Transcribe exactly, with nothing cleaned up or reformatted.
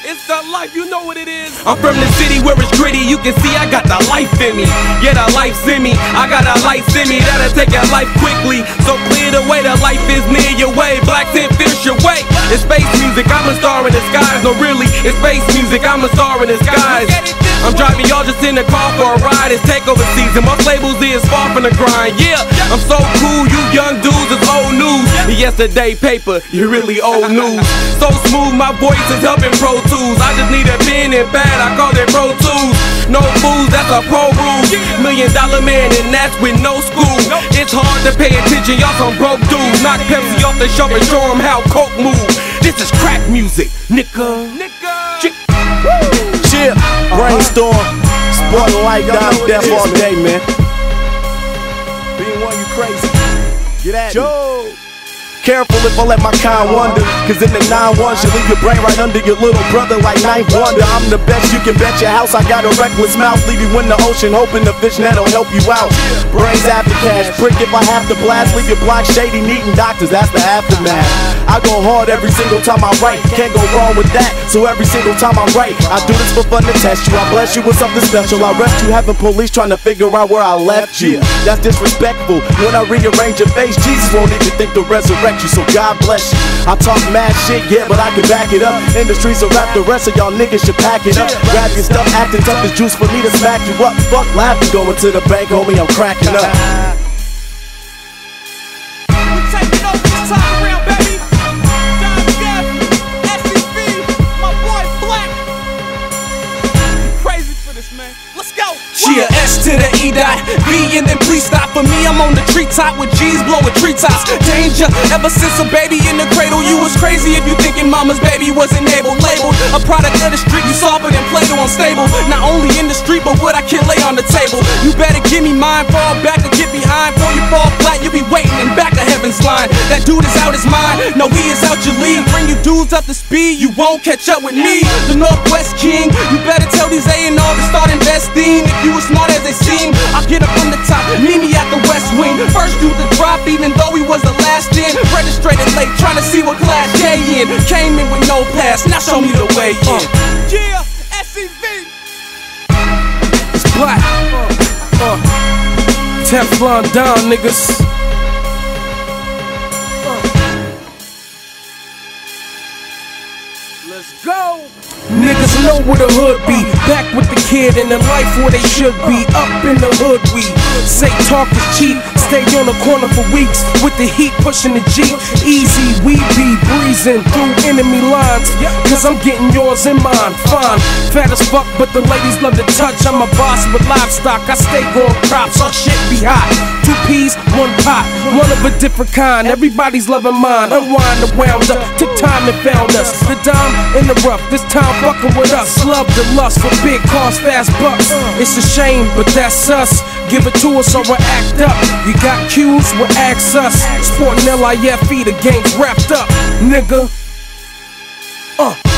It's the life, you know what it is. I'm from the city where it's gritty, you can see I got the life in me. Yeah, the life's in me, I got a light in me that'll take your life quickly. So clear the way, the life is near your way. Black tint fierce your way. It's space music, I'm a star in the skies. No really, it's space music, I'm a star in the skies. I'm driving y'all just in the car for a ride. It's takeover season, most labels is far from the grind. Yeah, I'm so cool, you young dudes is old news. Yesterday paper, you really old news. So smooth, my voice is helping Pro Tools. I just need a pen and pad, I call it Pro Tools. No fools, that's a pro rule. Million dollar man and that's with no school. It's hard to pay attention, y'all some broke dudes. Knock Pepsi off the shelf and show them how coke move. This is crack music, nigga. Chill, brainstorm, sporting like Dyme Def all day, man. Being one, you crazy. Get at Joe. Careful if I let my kind wander, cause in the nine one you leave your brain right under your little brother like ninth wonder. I'm the best, you can bet your house. I got a reckless mouth, leave you in the ocean, hoping the fish net'll help you out. Brains after cash, prick if I have to blast, leave your block shady, needing doctors, that's the aftermath. I go hard every single time I write, can't go wrong with that, so every single time I write, I do this for fun to test you, I bless you with something special. I rest you having police trying to figure out where I left you. That's disrespectful, when I rearrange your face, Jesus won't even think to resurrect you, so God bless you. I talk mad shit, yeah, but I can back it up. Industries will rap, the rest of y'all niggas should pack it up. Grab your stuff, acting tough as juice for me to smack you up. Fuck laughing, going to the bank, homie, I'm cracking up. We taking over this time around, baby. Dyme Def, S C V, my boy Black. Crazy for this, man. Let's go. Yeah, S to the E dot B and then please stop. For me, I'm on the treetop with G's blowing treetops. Danger, ever since a baby in the cradle. You was crazy if you thinking mama's baby wasn't able. Labeled a product of the street, you softer than Play-Doh, unstable. Not only in the street, but what I can lay on the table. You better give me mine, fall back or get behind. Before you fall flat, you'll be waiting in back of heaven's line. That dude is out his mind, no he is out your league. Bring you dudes up to speed, you won't catch up with me. The Northwest King, you better tell these A and R to start investing. If you as smart as they seem, I'll get up from the top, meet me at the West Wing. First dude to drop, even though he was the last in. Registrated late, trying to see what class J in. Came in with no pass, now show me the way in. Uh, yeah, S C V. It's Black. Uh, uh, Teflon down, niggas. Uh. Let's go. Niggas know where the hood be. Back with the kid in the life where they should be. Up in the hood we say talk is cheap. Stay on the corner for weeks with the heat pushing the Jeep. Easy, we be breezing through enemy lines, cause I'm getting yours and mine. Fine, fat as fuck but the ladies love to touch. I'm a boss with livestock, I stay growing crops. Our shit be hot. Two peas, one pot, one of a different kind. Everybody's loving mine. Unwind and wound up, took time and found us. The dime in the rough, this time fucking with us. Love the lust for big cars, fast bucks. It's a shame, but that's us. Give it to us or we'll act up. You got cues, we'll ask us. Sporting L I F E, the game's wrapped up, nigga. Uh.